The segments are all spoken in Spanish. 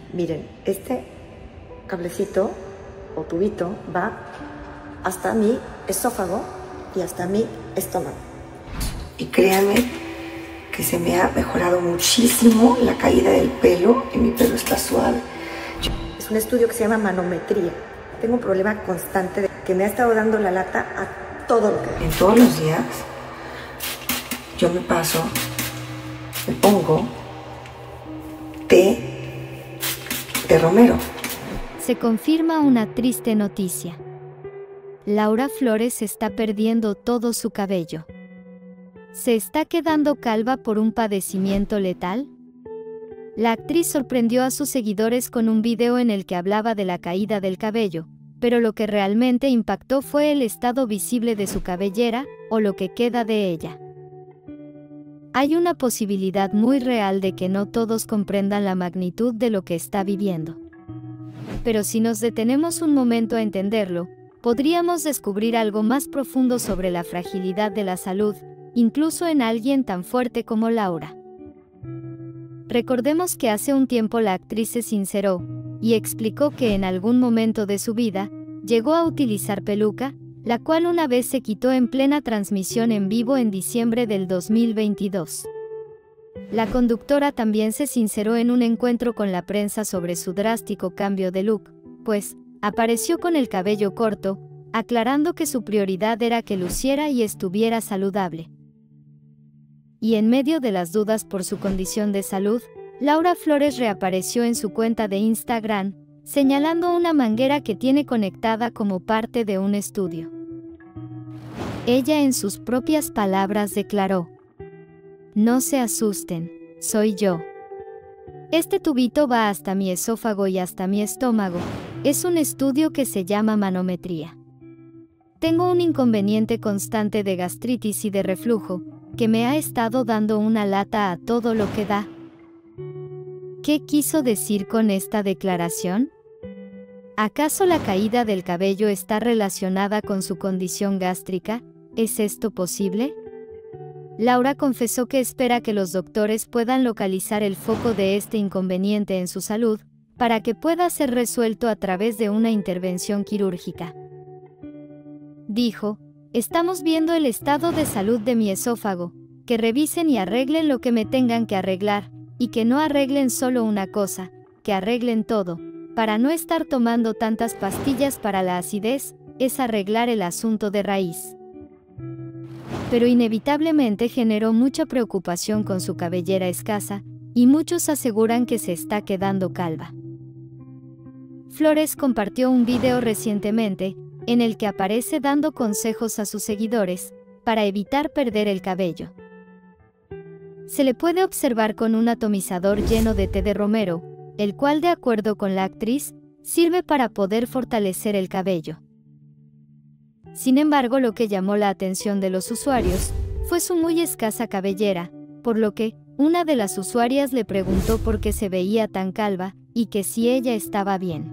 Miren, este cablecito o tubito va hasta mi esófago y hasta mi estómago. Y créanme que se me ha mejorado muchísimo la caída del pelo y mi pelo está suave. Es un estudio que se llama manometría. Tengo un problema constante de que me ha estado dando la lata a todo lo que veo. En todos los días yo me pongo té de romero. Se confirma una triste noticia. Laura Flores está perdiendo todo su cabello. ¿Se está quedando calva por un padecimiento letal? La actriz sorprendió a sus seguidores con un video en el que hablaba de la caída del cabello, pero lo que realmente impactó fue el estado visible de su cabellera, o lo que queda de ella. Hay una posibilidad muy real de que no todos comprendan la magnitud de lo que está viviendo. Pero si nos detenemos un momento a entenderlo, podríamos descubrir algo más profundo sobre la fragilidad de la salud, incluso en alguien tan fuerte como Laura. Recordemos que hace un tiempo la actriz se sinceró y explicó que en algún momento de su vida llegó a utilizar peluca, la cual una vez se quitó en plena transmisión en vivo en diciembre del 2022. La conductora también se sinceró en un encuentro con la prensa sobre su drástico cambio de look, pues apareció con el cabello corto, aclarando que su prioridad era que luciera y estuviera saludable. Y en medio de las dudas por su condición de salud, Laura Flores reapareció en su cuenta de Instagram, señalando una manguera que tiene conectada como parte de un estudio. Ella en sus propias palabras declaró: "No se asusten, soy yo. Este tubito va hasta mi esófago y hasta mi estómago, es un estudio que se llama manometría. Tengo un inconveniente constante de gastritis y de reflujo, que me ha estado dando una lata a todo lo que da". ¿Qué quiso decir con esta declaración? ¿Acaso la caída del cabello está relacionada con su condición gástrica? ¿Es esto posible? Laura confesó que espera que los doctores puedan localizar el foco de este inconveniente en su salud, para que pueda ser resuelto a través de una intervención quirúrgica. Dijo: "Estamos viendo el estado de salud de mi esófago, que revisen y arreglen lo que me tengan que arreglar, y que no arreglen solo una cosa, que arreglen todo, para no estar tomando tantas pastillas para la acidez, es arreglar el asunto de raíz". Pero inevitablemente generó mucha preocupación con su cabellera escasa, y muchos aseguran que se está quedando calva. Flores compartió un video recientemente, en el que aparece dando consejos a sus seguidores, para evitar perder el cabello. Se le puede observar con un atomizador lleno de té de romero, el cual, de acuerdo con la actriz, sirve para poder fortalecer el cabello. Sin embargo, lo que llamó la atención de los usuarios fue su muy escasa cabellera, por lo que una de las usuarias le preguntó por qué se veía tan calva y que si ella estaba bien.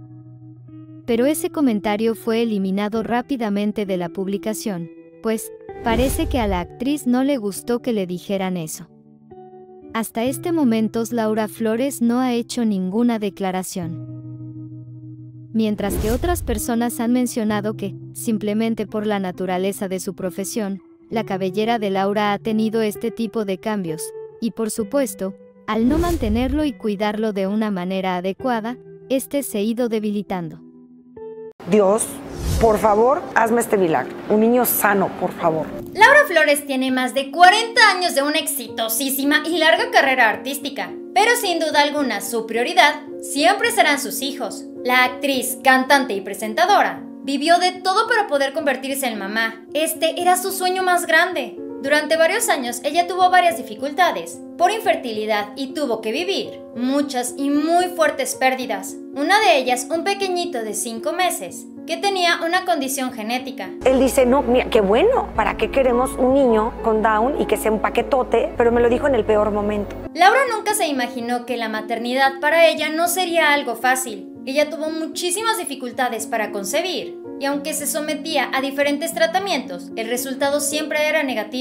Pero ese comentario fue eliminado rápidamente de la publicación, pues parece que a la actriz no le gustó que le dijeran eso. Hasta este momento Laura Flores no ha hecho ninguna declaración. Mientras que otras personas han mencionado que, simplemente por la naturaleza de su profesión, la cabellera de Laura ha tenido este tipo de cambios, y por supuesto, al no mantenerlo y cuidarlo de una manera adecuada, este se ha ido debilitando. Dios, por favor, hazme este milagro. Un niño sano, por favor. Laura Flores tiene más de 40 años de una exitosísima y larga carrera artística, pero sin duda alguna su prioridad siempre serán sus hijos. La actriz, cantante y presentadora vivió de todo para poder convertirse en mamá. Este era su sueño más grande. Durante varios años ella tuvo varias dificultades por infertilidad y tuvo que vivir muchas y muy fuertes pérdidas. Una de ellas, un pequeñito de 5 meses que tenía una condición genética. Él dice: no, mira, qué bueno, ¿para qué queremos un niño con Down y que sea un paquetote? Pero me lo dijo en el peor momento. Laura nunca se imaginó que la maternidad para ella no sería algo fácil. Ella tuvo muchísimas dificultades para concebir, y aunque se sometía a diferentes tratamientos, el resultado siempre era negativo.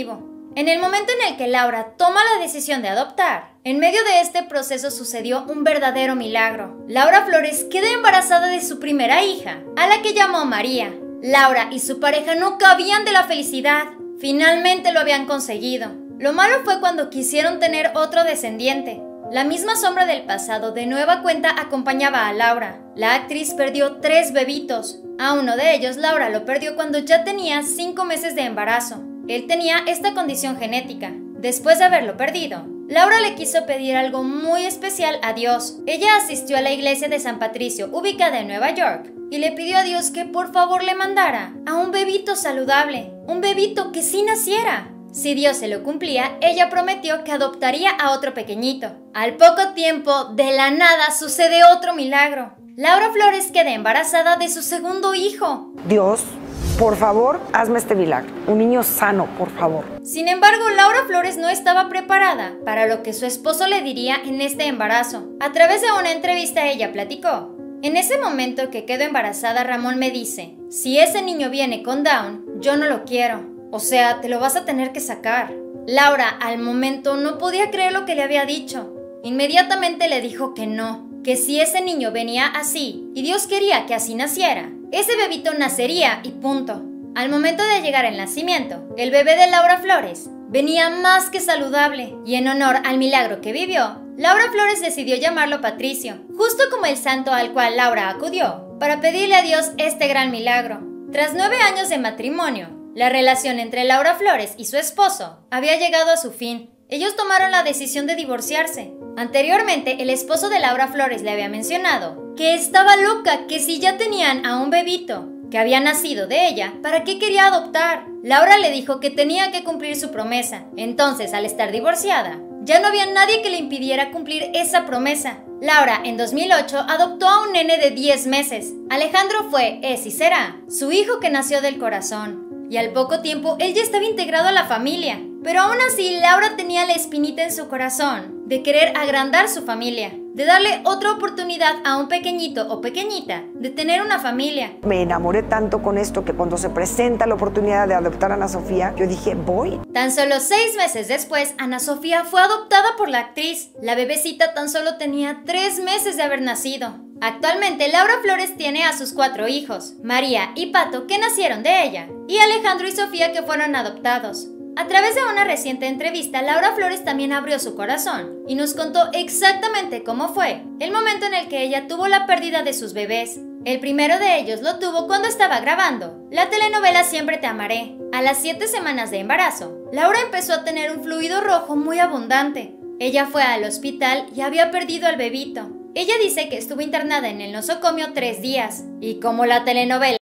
En el momento en el que Laura toma la decisión de adoptar, en medio de este proceso sucedió un verdadero milagro. Laura Flores queda embarazada de su primera hija, a la que llamó María. Laura y su pareja no cabían de la felicidad. Finalmente lo habían conseguido. Lo malo fue cuando quisieron tener otro descendiente. La misma sombra del pasado de nueva cuenta acompañaba a Laura. La actriz perdió 3 bebitos. A uno de ellos Laura lo perdió cuando ya tenía 5 meses de embarazo. Él tenía esta condición genética. Después de haberlo perdido, Laura le quiso pedir algo muy especial a Dios. Ella asistió a la iglesia de San Patricio, ubicada en Nueva York, y le pidió a Dios que por favor le mandara a un bebito saludable, un bebito que sí naciera. Si Dios se lo cumplía, ella prometió que adoptaría a otro pequeñito. Al poco tiempo, de la nada, sucede otro milagro. Laura Flores queda embarazada de su segundo hijo. Dios, por favor, hazme este milagro. Un niño sano, por favor. Sin embargo, Laura Flores no estaba preparada para lo que su esposo le diría en este embarazo. A través de una entrevista ella platicó: en ese momento que quedo embarazada, Ramón me dice, si ese niño viene con Down, yo no lo quiero. O sea, te lo vas a tener que sacar. Laura, al momento, no podía creer lo que le había dicho. Inmediatamente le dijo que no, que si ese niño venía así y Dios quería que así naciera, ese bebito nacería y punto. Al momento de llegar el nacimiento, el bebé de Laura Flores venía más que saludable y en honor al milagro que vivió, Laura Flores decidió llamarlo Patricio, justo como el santo al cual Laura acudió para pedirle a Dios este gran milagro. Tras 9 años de matrimonio, la relación entre Laura Flores y su esposo había llegado a su fin. Ellos tomaron la decisión de divorciarse. Anteriormente, el esposo de Laura Flores le había mencionado que estaba loca, que si ya tenían a un bebito que había nacido de ella, ¿para qué quería adoptar? Laura le dijo que tenía que cumplir su promesa. Entonces, al estar divorciada, ya no había nadie que le impidiera cumplir esa promesa. Laura, en 2008, adoptó a un nene de 10 meses. Alejandro fue, es y será, su hijo que nació del corazón. Y al poco tiempo, él ya estaba integrado a la familia. Pero aún así, Laura tenía la espinita en su corazón de querer agrandar su familia, de darle otra oportunidad a un pequeñito o pequeñita de tener una familia. Me enamoré tanto con esto que cuando se presenta la oportunidad de adoptar a Ana Sofía, yo dije, voy. Tan solo 6 meses después, Ana Sofía fue adoptada por la actriz. La bebecita tan solo tenía 3 meses de haber nacido. Actualmente, Laura Flores tiene a sus 4 hijos, María y Pato, que nacieron de ella, y Alejandro y Sofía, que fueron adoptados. A través de una reciente entrevista, Laura Flores también abrió su corazón y nos contó exactamente cómo fue el momento en el que ella tuvo la pérdida de sus bebés. El primero de ellos lo tuvo cuando estaba grabando la telenovela Siempre te amaré. A las 7 semanas de embarazo, Laura empezó a tener un fluido rojo muy abundante. Ella fue al hospital y había perdido al bebito. Ella dice que estuvo internada en el nosocomio 3 días y como la telenovela